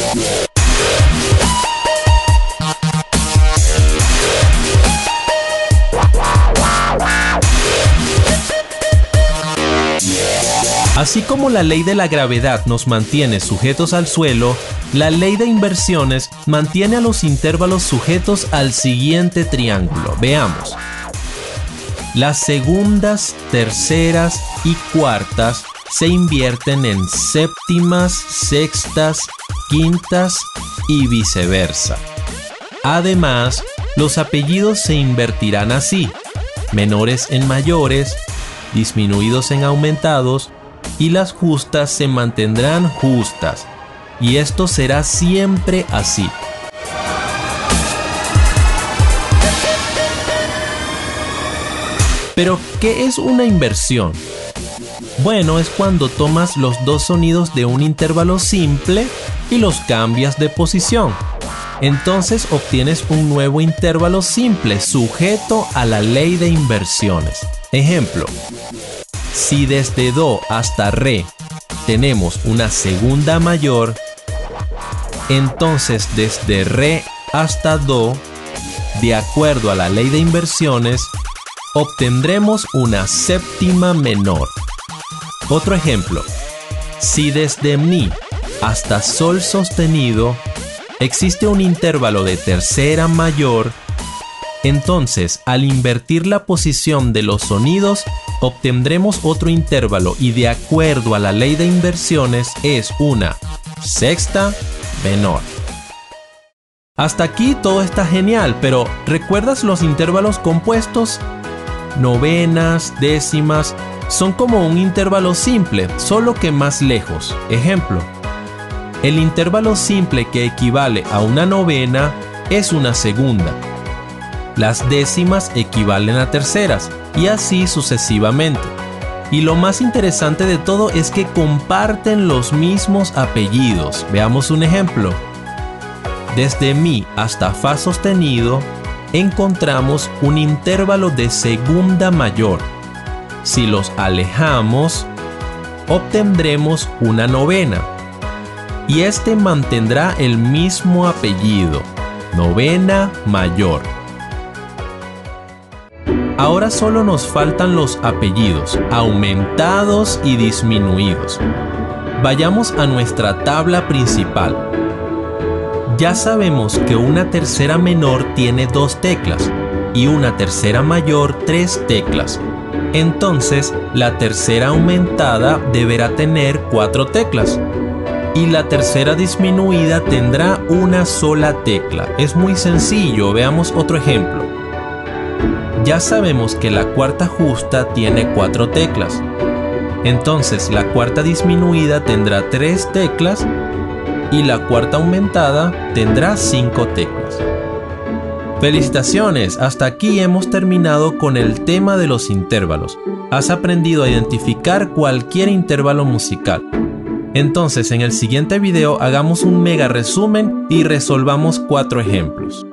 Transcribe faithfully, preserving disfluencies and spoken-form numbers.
Así como la ley de la gravedad nos mantiene sujetos al suelo, la ley de inversiones mantiene a los intervalos sujetos al siguiente triángulo. Veamos. Las segundas, terceras y cuartas se invierten en séptimas, sextas, quintas y viceversa. Además, los apellidos se invertirán así: menores en mayores, disminuidos en aumentados, y las justas se mantendrán justas, y esto será siempre así. Pero, ¿qué es una inversión? Bueno, es cuando tomas los dos sonidos de un intervalo simple y los cambias de posición. Entonces obtienes un nuevo intervalo simple sujeto a la ley de inversiones. Ejemplo: si desde Do hasta Re tenemos una segunda mayor, entonces desde Re hasta Do, de acuerdo a la ley de inversiones, obtendremos una séptima menor. Otro ejemplo: si desde Mi hasta Sol sostenido existe un intervalo de tercera mayor, entonces al invertir la posición de los sonidos obtendremos otro intervalo y de acuerdo a la ley de inversiones es una sexta menor. Hasta aquí todo está genial, pero ¿recuerdas los intervalos compuestos? Novenas, décimas, son como un intervalo simple, solo que más lejos. Ejemplo: el intervalo simple que equivale a una novena es una segunda. Las décimas equivalen a terceras, y así sucesivamente. Y lo más interesante de todo es que comparten los mismos apellidos. Veamos un ejemplo. Desde Mi hasta Fa sostenido encontramos un intervalo de segunda mayor. Si los alejamos, obtendremos una novena. Y este mantendrá el mismo apellido, novena mayor. Ahora solo nos faltan los apellidos, aumentados y disminuidos. Vayamos a nuestra tabla principal. Ya sabemos que una tercera menor tiene dos teclas y una tercera mayor tres teclas. Entonces, la tercera aumentada deberá tener cuatro teclas. Y la tercera disminuida tendrá una sola tecla. Es muy sencillo, veamos otro ejemplo. Ya sabemos que la cuarta justa tiene cuatro teclas. Entonces la cuarta disminuida tendrá tres teclas y la cuarta aumentada tendrá cinco teclas. ¡Felicitaciones! Hasta aquí hemos terminado con el tema de los intervalos. Has aprendido a identificar cualquier intervalo musical. Entonces en el siguiente video hagamos un mega resumen y resolvamos cuatro ejemplos.